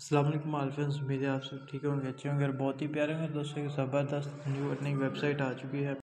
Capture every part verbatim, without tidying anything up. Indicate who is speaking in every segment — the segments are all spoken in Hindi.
Speaker 1: अस्सलाम वालेकुम ऑल फ्रेंड्स, उम्मीद है आप सब ठीक होंगे, अच्छे होंगे और बहुत ही प्यारे होंगे। दोस्तों, एक ज़बरदस्त न्यू अर्निंग वेबसाइट आ चुकी है।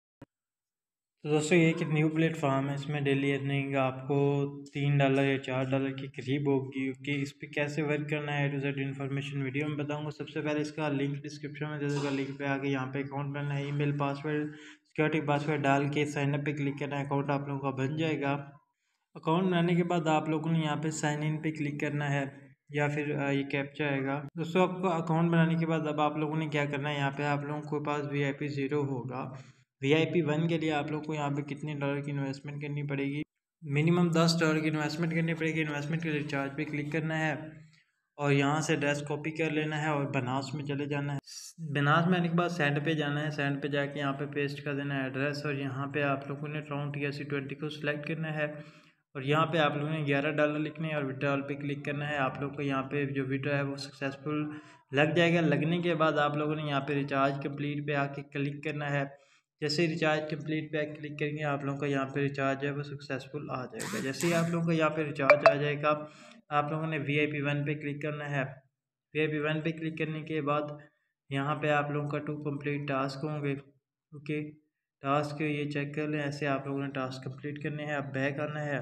Speaker 1: तो दोस्तों, ये एक न्यू प्लेटफॉर्म है। इसमें डेली अर्निंग आपको तीन डॉलर या चार डॉलर के करीब होगी कि इस पर कैसे वर्क करना है, A to Z information video में बताऊंगा। सबसे पहले इसका लिंक डिस्क्रिप्शन में दे दूँगा, लिंक पे आके यहाँ पे अकाउंट बनाना है, ईमेल पासवर्ड सिक्योरिटी पासवर्ड डाल के साइन अप पे क्लिक करना है। अकाउंट आप लोगों का बन जाएगा। अकाउंट बनाने के बाद आप लोगों ने यहाँ पे साइन इन पे क्लिक करना है या फिर ये कैप्चा आएगा। दोस्तों, आपको अकाउंट बनाने के बाद अब आप लोगों ने क्या करना है, यहाँ पे आप लोगों के पास वी आई पी ज़ीरो होगा। वी आई पी वन के लिए आप लोग को यहाँ पे कितने डॉलर की इन्वेस्टमेंट करनी पड़ेगी, मिनिमम दस डॉलर की इन्वेस्टमेंट करनी पड़ेगी। इन्वेस्टमेंट के लिए रिचार्ज पे क्लिक करना है और यहाँ से एड्रेस कॉपी कर लेना है और बनास में चले जाना है। बनास में आने के बाद सेंड पे जाना है। सेंड पे जाके यहाँ पे पेस्ट कर देना है एड्रेस और यहाँ पे आप लोगों ने Tron T S C twenty को सिलेक्ट करना है और यहाँ पे आप लोगों ने ग्यारह डॉलर लिखने हैं और विड्रॉल पे क्लिक करना है। आप लोग को यहाँ पे जो विड्रॉ है वो सक्सेसफुल लग जाएगा। लगने के बाद आप लोगों ने यहाँ पे रिचार्ज कंप्लीट पे आके क्लिक करना है। जैसे ही रिचार्ज कंप्लीट पे क्लिक करेंगे आप लोगों का यहाँ पे रिचार्ज है वो सक्सेसफुल आ जाएगा। जैसे ही आप लोगों का यहाँ पे रिचार्ज आ जाएगा, आप लोगों ने वी आई पी वन पे क्लिक करना है। वी आई पी वन पे क्लिक करने के बाद यहाँ पे आप लोगों का टू कंप्लीट टास्क होंगे। ओके, टास्क ये चेक कर लें। ऐसे आप लोगों ने टास्क कंप्लीट करने हैं। अब बैक आना है।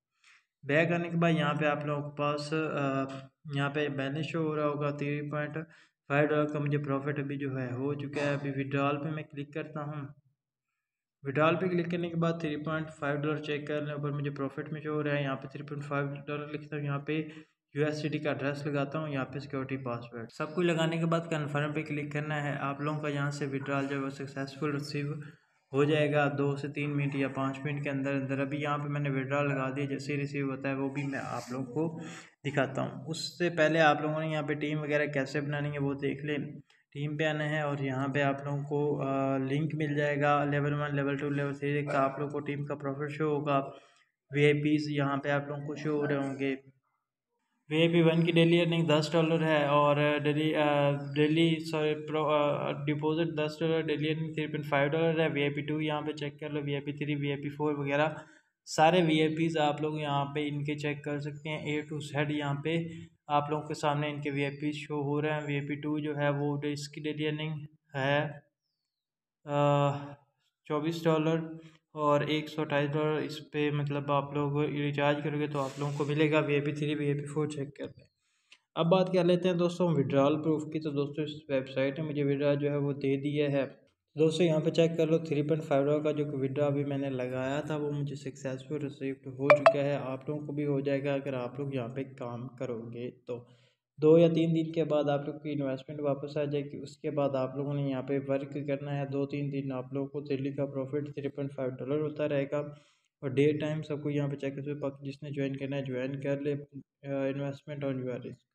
Speaker 1: बैक आने के बाद यहाँ पे आप लोगों के पास यहाँ पे बैलेंस शो हो रहा होगा। थ्री पॉइंट फाइव डॉलर का मुझे प्रॉफिट अभी जो है हो चुका है। अभी विड्रॉल पे मैं क्लिक करता हूँ। विड्रॉल पे क्लिक करने के बाद three point five dollar check कर लें, ऊपर मुझे प्रॉफिट में शो हो रहा है। यहाँ पे थ्री पॉइंट फाइव डॉलर लिखता हूँ। यहाँ पे यू एस डी टी का एड्रेस लगाता हूँ, यहाँ पे सिक्योरिटी पासवर्ड सब कुछ लगाने के बाद कन्फर्म पे क्लिक करना है। आप लोगों का यहाँ से विड्रॉल जो है वो सक्सेसफुल रिसीव हो जाएगा दो से तीन मिनट या पाँच मिनट के अंदर अंदर। अभी यहाँ पे मैंने विड्रॉल लगा दिया। जैसे ही रिसीव होता है वो भी मैं आप लोगों को दिखाता हूँ। उससे पहले आप लोगों ने यहाँ पे टीम वगैरह कैसे बनानी है वो देख लें। टीम पे आना है और यहाँ पे आप लोगों को आ, लिंक मिल जाएगा। Level one level two level three का आप लोगों को टीम का प्रॉफिट शो होगा। वी आई पीज़ यहाँ पे आप लोगों को शो हो रहे होंगे। वी आई पी वन की डेली अर्निंग दस डॉलर है और डेली डेली सॉरी डिपॉजिट दस dollar, daily earning three point five dollar है। वी आई पी टू यहाँ पे चेक कर लो, V I P three V I P four वगैरह सारे वी आई पीज़ आप लोग यहाँ पे इनके चेक कर सकते हैं। ए टू जेड यहाँ पे आप लोगों के सामने इनके वी आई पी शो हो रहे हैं। वी आई पी टू जो है वो इसकी डेली अर्निंग है चौबीस डॉलर और एक सौ अट्ठाईस डॉलर इस पे मतलब आप लोग रिचार्ज करोगे तो आप लोगों को मिलेगा। V I P three V I P four check कर लें। अब बात कर लेते हैं दोस्तों विड्रॉल प्रूफ की। तो दोस्तों, इस वेबसाइट ने मुझे विड्रॉ जो है वो दे दिया है। दोस्तों, यहाँ पे चेक कर लो, थ्री पॉइंट फाइव डॉलर का जो विड्रॉ अभी मैंने लगाया था वो मुझे सक्सेसफुल रिसीव हो चुका है। आप लोगों को भी हो जाएगा अगर आप लोग यहाँ पे काम करोगे तो। दो या तीन दिन के बाद आप लोग की इन्वेस्टमेंट वापस आ जाएगी। उसके बाद आप लोगों ने यहाँ पे वर्क करना है। दो तीन दिन आप लोगों को डेली का profit three point five dollar होता रहेगा और डे टाइम सबको यहाँ पे चेक कर, जिसने ज्वाइन करना है ज्वाइन कर ले। Investment on your risk.